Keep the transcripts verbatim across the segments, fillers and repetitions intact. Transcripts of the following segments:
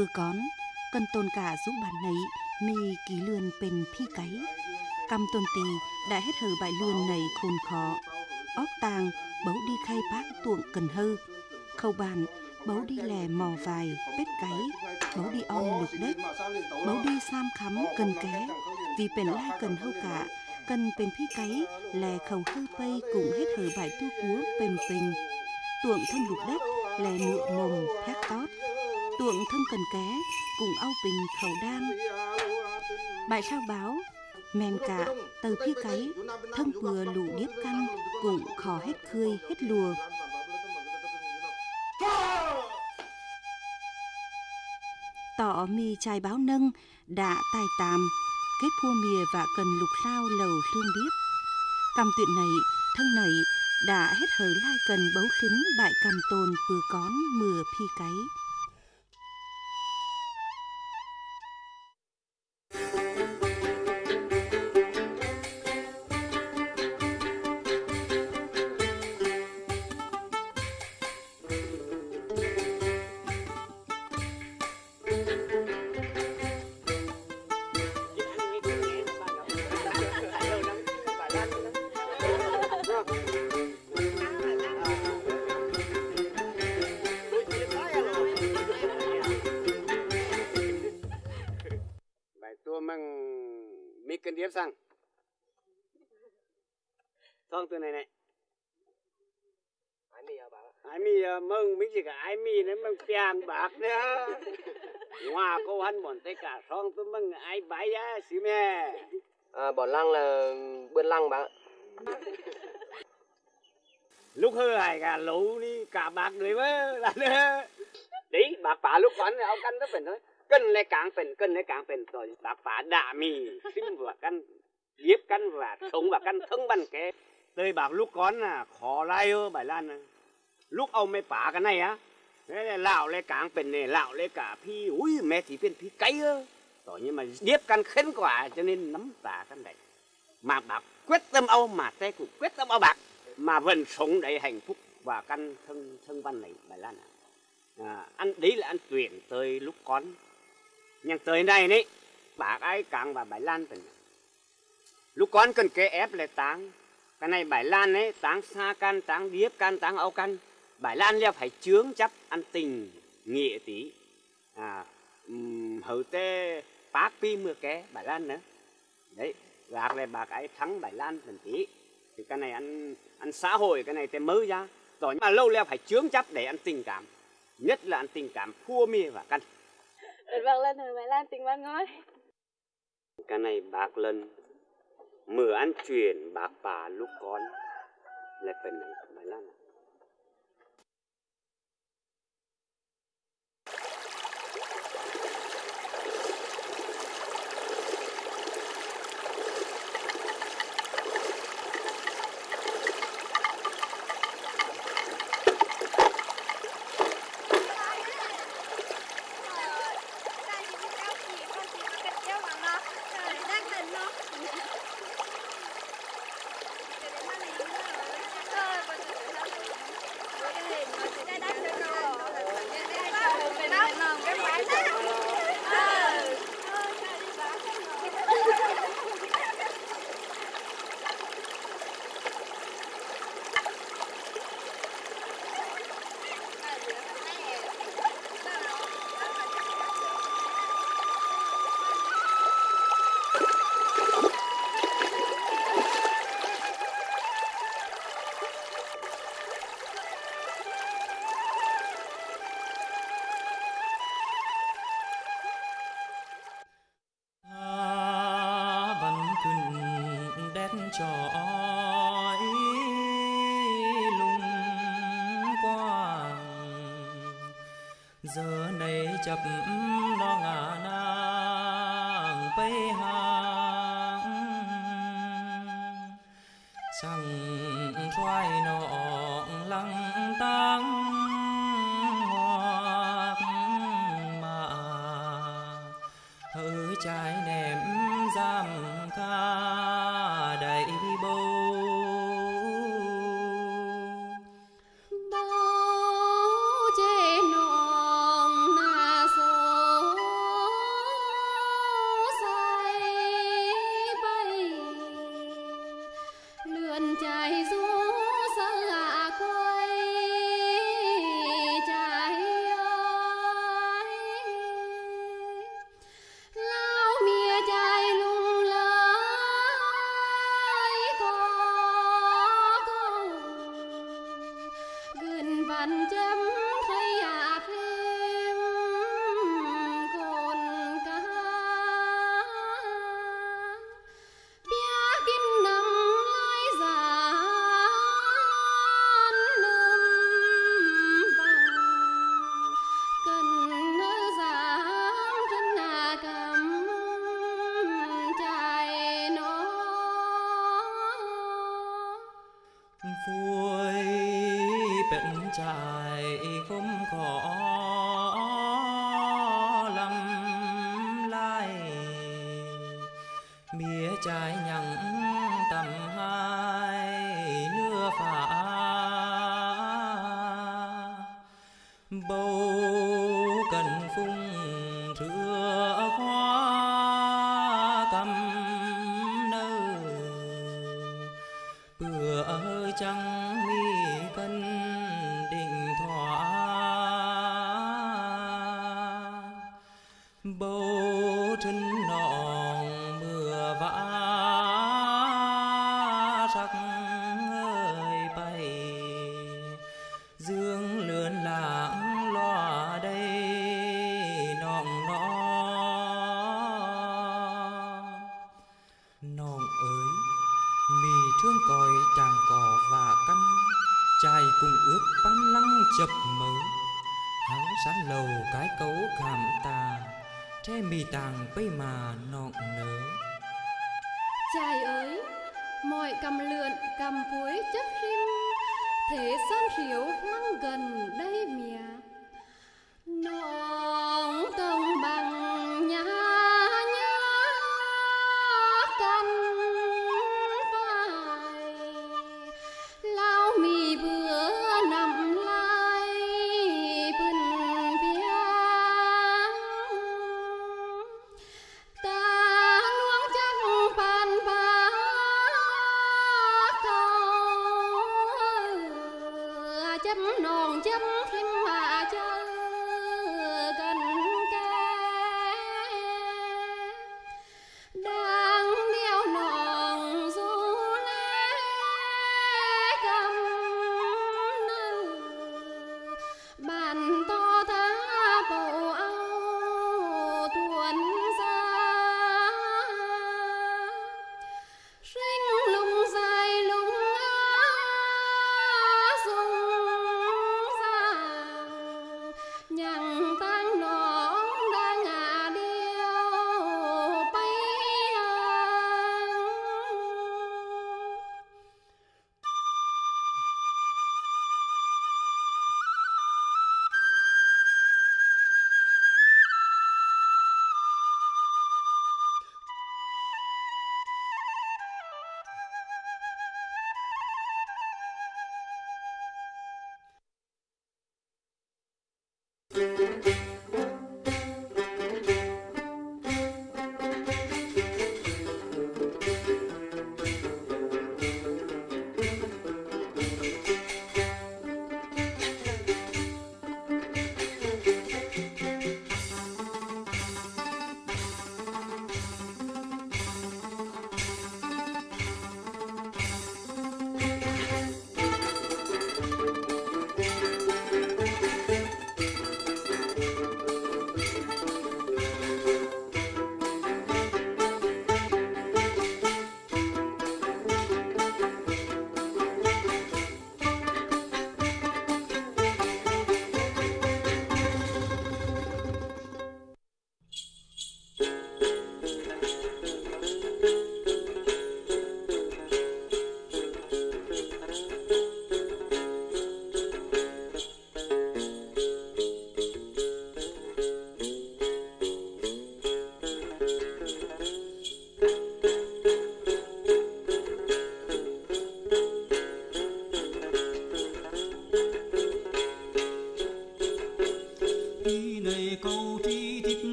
vừa con cần tôn cả giúp bạn nấy mì ký lươnเป็นพี่ไก่กำตนตีđã hết hờ bại lươn này khôn khó óc tàng bấu đi khai bác tuộng cần hơ khâu bàn bấu đi lè mò vài bết cái bấu đi om lục đất bấu đi sam khắm cần ké vì bền lai cần hâu cả cầnเป็นพี่ไก่แลkhẩu hư pây cùng hết hờ bại tu cúa bền bình tuộng thân lục đất lè nựa mồm thét tót tuộng thân cần ké cùng ao bình khẩu đan bài sao báo men cả từพี่ไก่thân vừa lũ điếp căn cũng khó hết khơi hết lùa tỏ mi trai báo nâng đã tài tàm kết phua mìa và cần lục lao lầu lương điếp cầm tuyện này thân này đã hết hở lai cần bấu khính bại cầm tồn vừa cón mừa phi cái mi cần điếp sang thong từ này này ai mi à bà ai mi mừng mấy gì cả ai mi nó mừng tiền bạc nữa ngoài cô hắn bọn tất cả xong tôi mừng ai bái á xí mẹ à, bọn lăng là bươn lăng bà lúc hơi hải cả lũ đi cả bạc người với là đấy bạc bà lúc quán ông căn rất phần thôi cân lấy càng phần cân lấy càng phần rồi bạc phá đạ mì sinh và căn điếp căn và sống và căn thân bằng cái tôi bảo lúc con là khó lai ơ bài lan này. Lúc ông mới phá cái này á thế là lão lấy càng phần này lão lấy cả phi ui mẹ thì phiên phi cấy ơ rồi nhưng mà điếp căn khen quả cho nên nắm tả căn này mà bạc quyết tâm âu mà tay cũng quyết tâm âu bạc mà vẫn sống đầy hạnh phúc và căn thân thân văn này bài lan à, ăn đấy là ăn tuyển tới lúc con nhưng tới này đấy bác ai càng và bài lan tình lúc con cần kế ép lại táng cái này bài lan ấy táng xa căn táng điếp căn táng âu căn bài lan leo phải chướng chấp ăn tình nghĩa tí à um, hầu tê bác pi mưa ké bài lan nữa đấy gạc lại bác ấy thắng bài lan tình tí thì cái này ăn ăn xã hội cái này thì mới ra rồi mà lâu leo phải chướng chấp để ăn tình cảm nhất là ăn tình cảm phua mì và căn bác lên rồi bài lan tình văn ngói cái này bác lần mưa ăn chuyển bác bà lúc con là phần này bài lan giờ này chập lo ngả nàng bay hàng chẳng thoai nọ lăng tăng hoặc mà hỡi trái ném giam ca đầy bầu bao chế nong na sông trái nhằng tầm hai nưa phá bầu cần phung thưa hoa cầm nơ bữa trăng mi cân định thỏa bầu thân nòng mưa vã sắc ơi bay dương lượn lãng loa đây nòng nó nòng ơi mì thương còi tràng cỏ và căn trai cùng ước ban lăng chập mớ hắn sán lầu cái cấu cảm tà tre mì tàng bây mà nọng nớ trai ơi mọi cầm lượn cầm cuối chất rim thế san khiếu lăng gần đây mía nọng tông bằng nhà nhá căn phải lao mì bữa nằm lai bừng biếng ta luống chắc bàn phá cầu chấm nòng chấm phim mà chơi gần kề đang đeo nòng du lê cầm nơ bàn to thá bầu áo tuần ra sinh lung dài lung á dung ra nhằng tang nón đang ngả điêu bay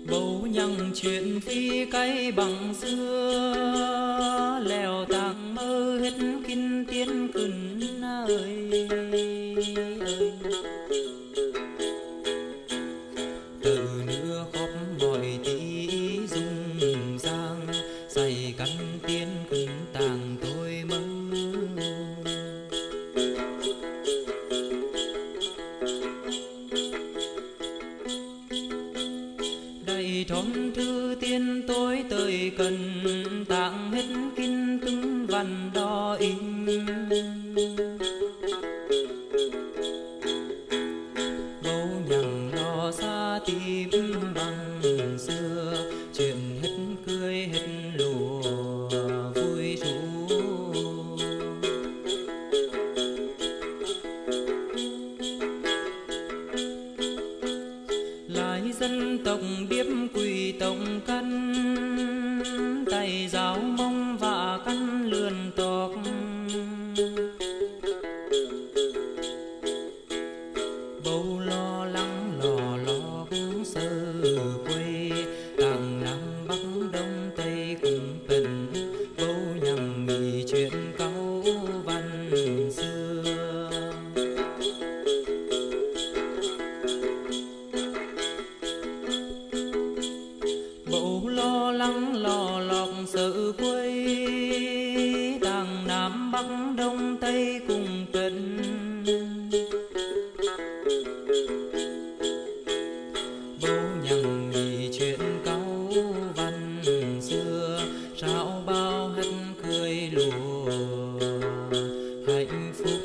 bầu nhằng chuyện phi cái bằng xưa lèo tàng mơ hết kinh tiên cứng ơi ơi từ nữa khóc mọi tí dung giang say cắn tiên cứng tàng tôi mơ đầy tròn thư tiên tôi tới cần tạng hết kinh từng văn đo in bầu nhằng lo xa tim bằng xưa chuyện hết cười hết lùa vui rú lại dân tộc điếp quỳ tổng căn tay giáo mong và căn lươn tộc bầu lo lắng lò lo sơ quê càng nam bắc đông tây cùng tình bầu nhằm nghĩ chuyện cáu văn xưa bầu lo lắng lò lọc sợ quê càng nam bắc đông tây cùng tình bầu nhằm nghĩ chuyện cáu văn xưa sao bao hết cười lùa hạnh phúc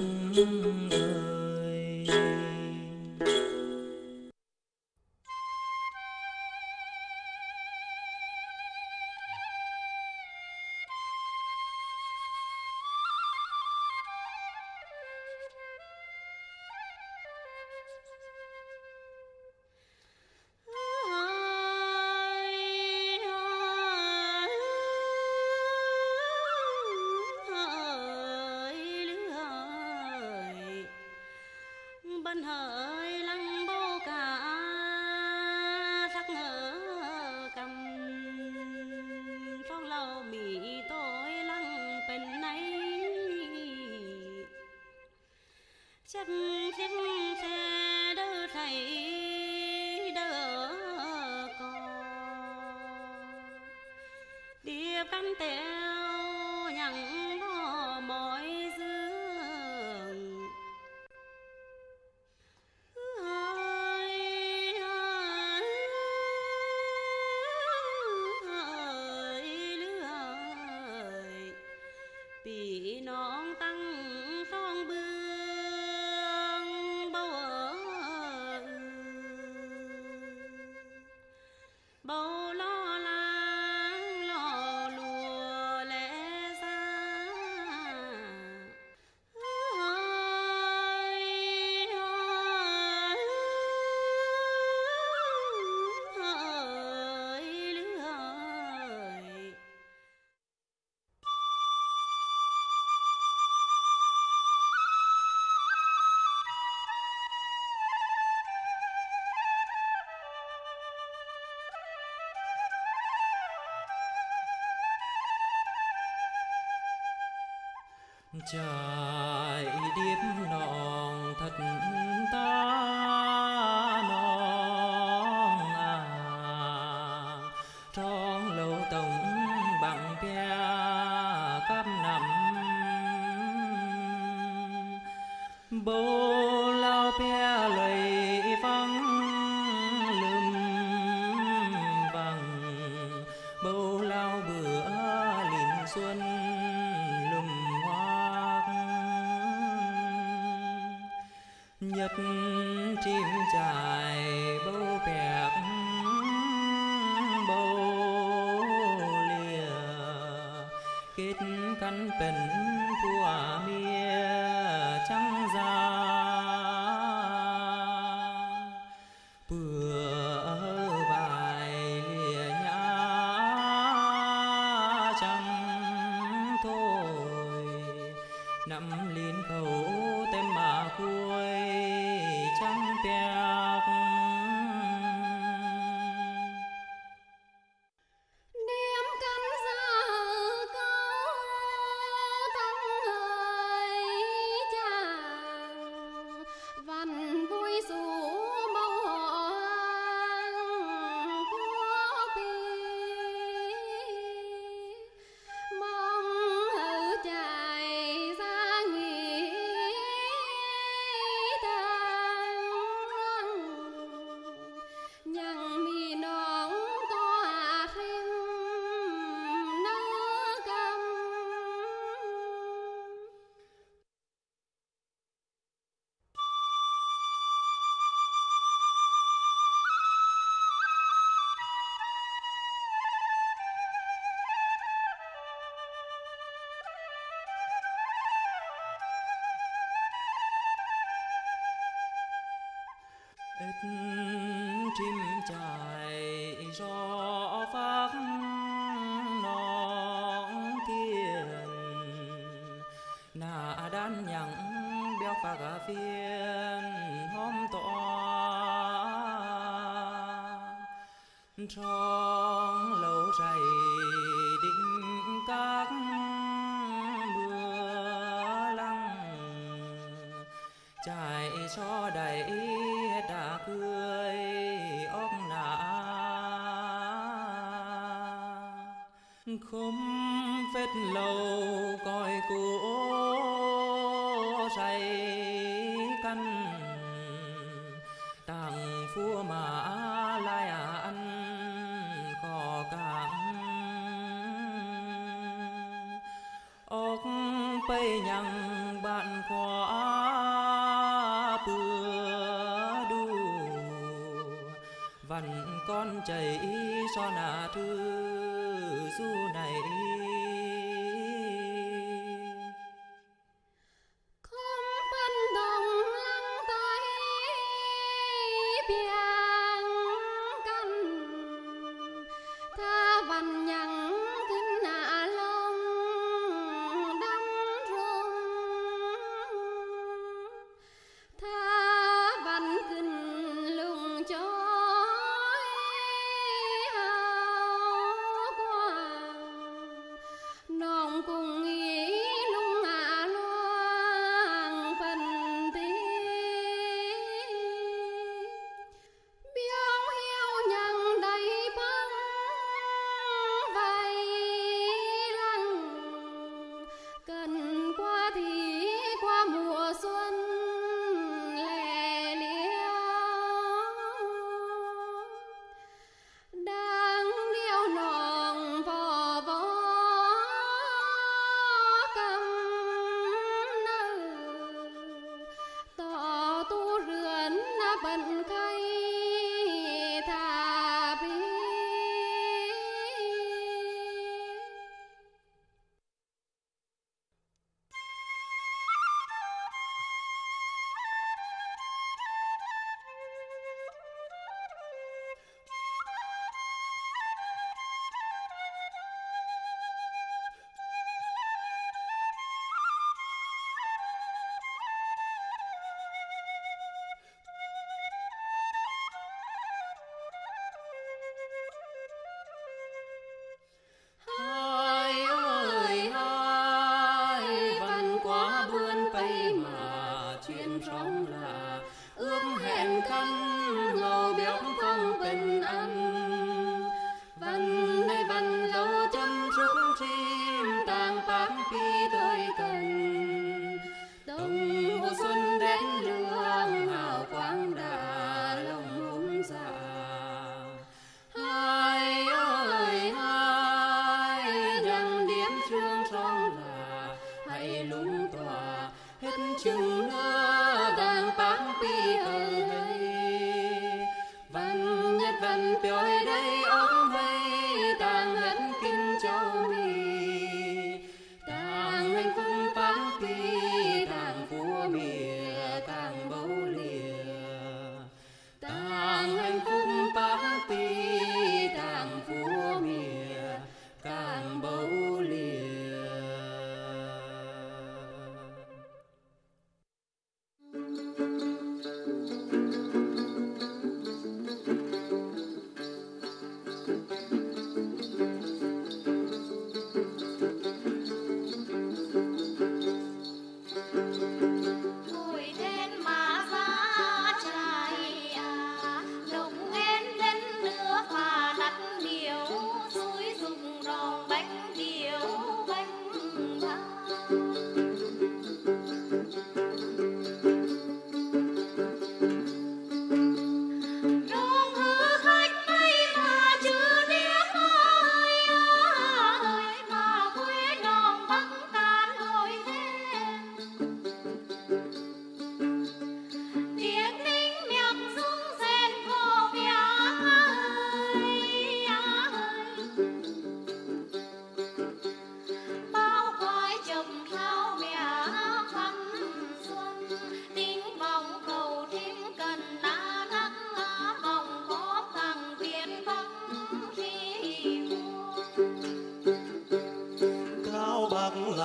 ơi bên hỡi lăng bố cả sắc ngỡ cầm trong lâu mỹ tôi lăng bên này chắc chim xe đỡ thầy đỡ cò điệp cắn tèo nhằng lo mọi dương bị non tăng son bương bao ở bao lo lắng lo lùa lẽ ra trải điếp nòng thật ta nòng à trong lâu tổng bằng pia cắp nằm bố lao pia lầy vắng lưng vàng bố lao bữa lìn xuân nhật chim chài bầu bẹc bầu lìa kết cắn bền của mía trắng da bữa vài lìa nhã trắng thôi nắm liên khẩu tem mà cuối trắng bẹc ít chim chạy gió phát nón thiên nà đan nhặng béo phá gà phiên hôm tỏa trong lâu dày định các mưa lăng chạy cho đầy đã cười óc nã không phết lâu coi cô say căn tàng phua mà lai à ăn khó cảng ốc bay nhằng bạn khóa bừa đu vằn con chảy so nà thư du này không ban đồng lăng tay biang căn tha vằn nhằng kinh nạ lông đắng rung tha vằn kinh lùng chói hào quang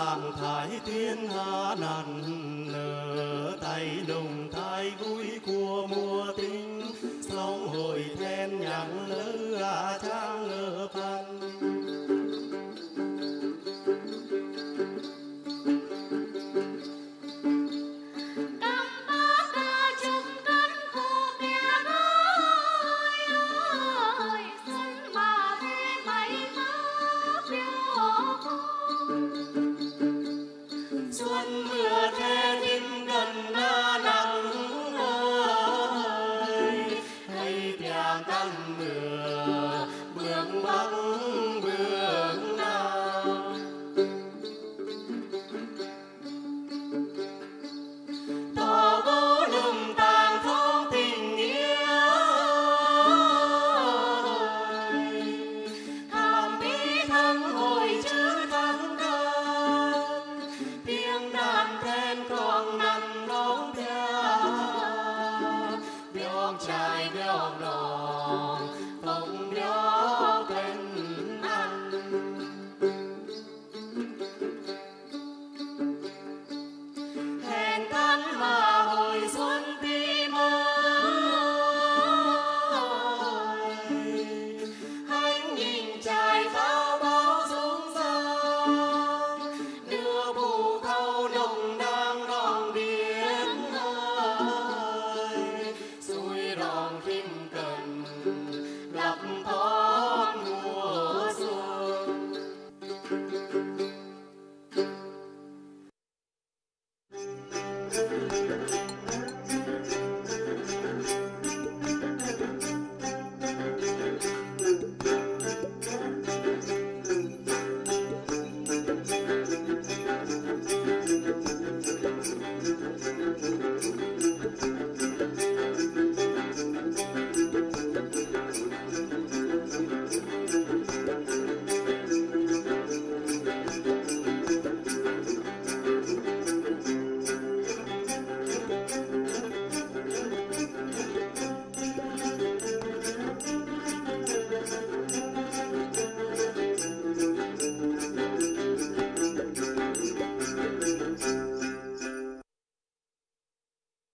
làng thái thiên hà nạn